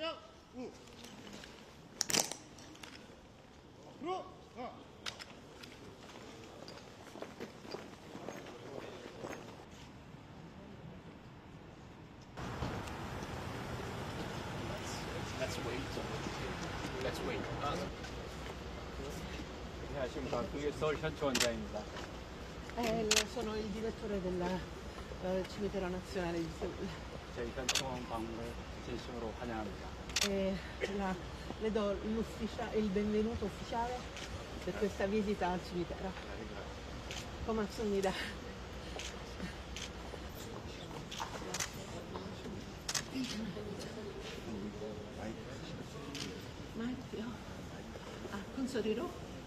Let's wait. 안녕하십니까. 그게 서울 현초 원장입니다. sono il direttore del cimitero nazionale di Seul. 저희 현충원 방문을 진심으로 환영합니다. Le do il benvenuto ufficiale per questa visita al cimitero. 고맙습니다. 마이크요? con 소리로?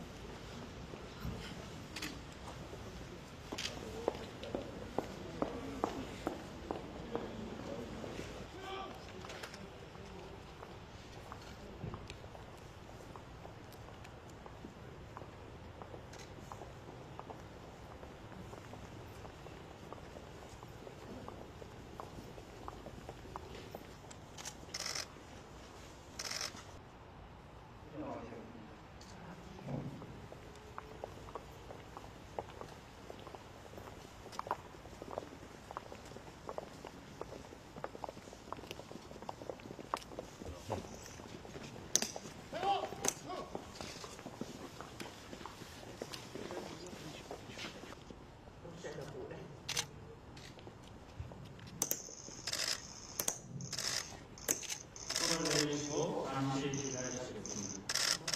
손을 내리시고 잠시 기다리시겠습니다.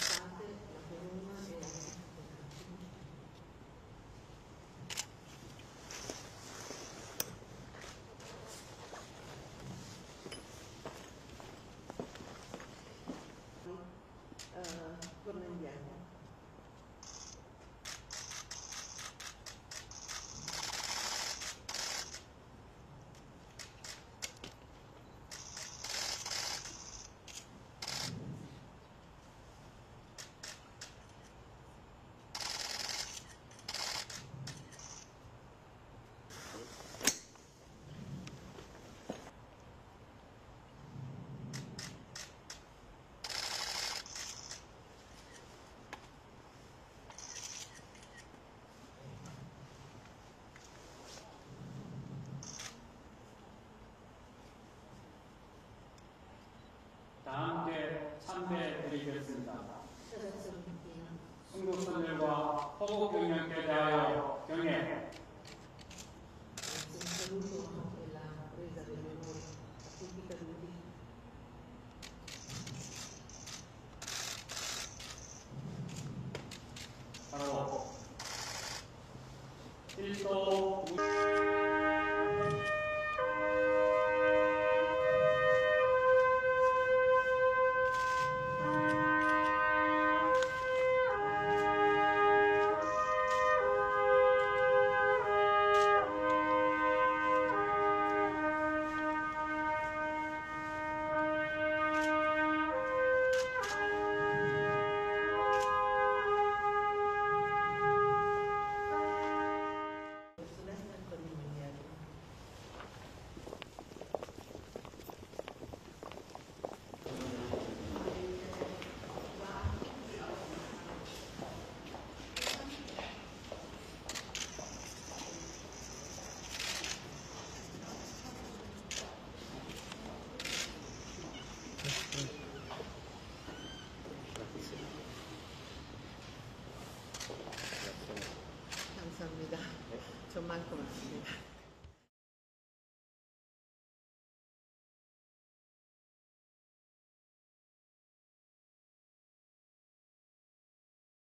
Corneliano. 다 함께 참배 드리겠습니다. 순국선열과 호국경영께 대하여 경례. 바로 1도 감사합니다. 정말 고맙습니다.